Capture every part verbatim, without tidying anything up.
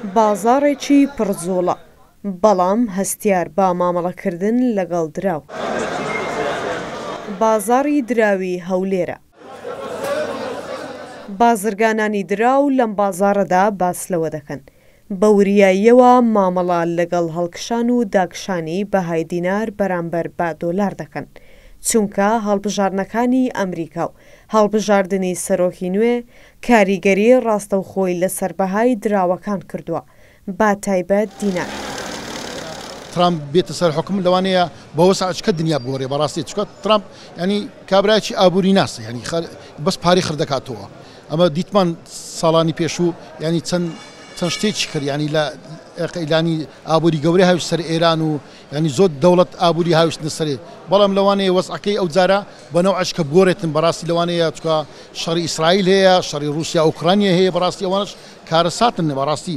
بازاڕێکی پڕجۆڵە بەڵام هەستیار با مامەڵەکردن لەگەڵ دراو. بازاڕی دراوی هەولێرە. بازرگانانی دراو لەم بازاڕەدا باس لەوە دەکەن بە وریاییەوە مامەڵە لەگەڵ هەڵکشان و داکشانی بەهای دینار بەرامبەر با دۆلار دەکەن، چونکە هەڵبژاردنەکانی ئەمریکا و هەڵبژاردننی سەرۆکی نوێ کاریگەری ڕاستەوخۆی لەسەر بەهای دراوەکان کردووە، با تایبەت دینار. ترامپ بێتە سەر حکم لەوانەیە بەوە ساعتچکە دنیا بگۆڕێ بەڕاستی، چکە ترامپ ینی کابراایکی ئابووری ناسە، ینی بەس پاری خردەکاتەوە. ئەمە دیتمان ساڵانی پێشوو ینی چەند چەند شتێکی کرد، ینی لە ئەیلانی ئابووری گەورەی هاوش سەر ئێران و ینی زۆر دەوڵەت ئابووری هاوشتنە سەرێ، بەڵام لەوانەیە وەزعەکەی ئەو جارە بەنەو عەشکە بگۆڕێتن. بەڕاستی لەوانەیە چکە شەڕی ئیسرائیل هەیە، شەڕی رووسیا ئوکرانیا هەیە، بەڕاستی ئەوانش کارەساتن. بەڕاستی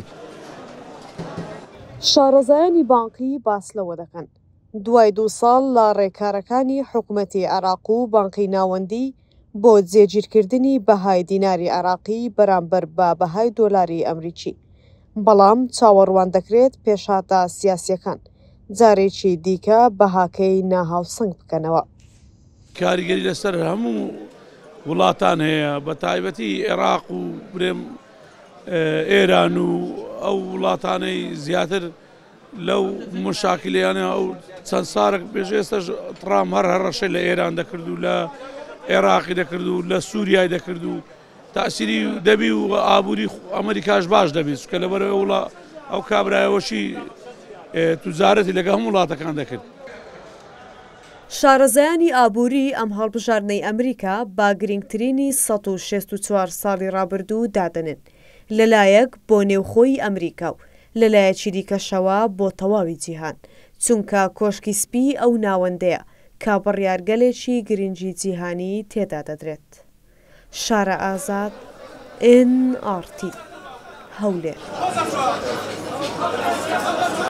شارەزایانی بانقی باس لەوە دەکەن دوای دوو ساڵ لە ڕێکارەکانی حکوومەتی عێراق و بانقی ناوەندی بۆ جێگیرکردنی بەهای دیناری عێراقی بەرامبەر بە بەهای دۆلاری ئەمریکی، بەڵام چاوەڕوان دەکرێت پێشهاتە سیاسیەکان جارێکی دیکە بەهاکەی ناهاوسنگ بکەنەوە. کاریگەری لەسەر هەموو وڵاتان هەیە، بە تایبەتی عێراق و برێم ئێران و ئەو وڵاتانەی زیاتر لەو مشاکلەیانە ئەو چەند ساڵێک پێش ئێستاش ترامپ هەر هەڕەشەی لە ئێران دەکرد و لە عێراقی دەکرد و لە سووریای دەکرد و تاسیری دەبی و ئابووری ئەمریکاش باش دەبێت، کە لەبەر وڵا ئەو کابرایەوەشی توزارەتی لەگە هەموو وڵاتەکان دەکرد. شارەزایانی ئابووری ئەم هەڵبژاردنەی ئەمریکا با گرنگترینی سەد و شەست و چوار ساڵی ڕابردوو دادنن، لەلایەک بۆ نێوخۆی ئەمریکا و لەلایەکی دیکەشەوە بۆ تەواوی جیهان، چونکە کۆشکی سپی ئەو ناوەندەیە کا بڕیارگەلێکی گرنگی جیهانی تێدا دەدرێت. شارە ئازاد، ئێن ئاڕ تی، هەولێر.